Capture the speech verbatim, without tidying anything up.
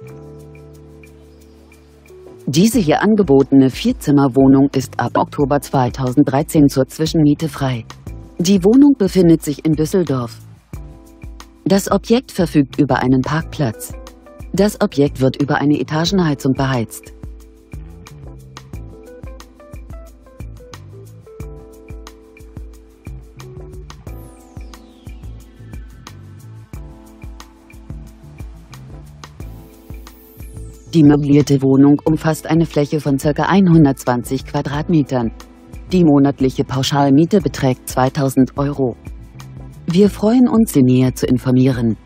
Diese hier angebotene Vierzimmerwohnung ist ab Oktober zweitausenddreizehn zur Zwischenmiete frei. Die Wohnung befindet sich in Düsseldorf. Das Objekt verfügt über einen Parkplatz. Das Objekt wird über eine Etagenheizung beheizt. Die möblierte Wohnung umfasst eine Fläche von ca. hundertzwanzig Quadratmetern. Die monatliche Pauschalmiete beträgt zweitausend Euro. Wir freuen uns, Sie näher zu informieren.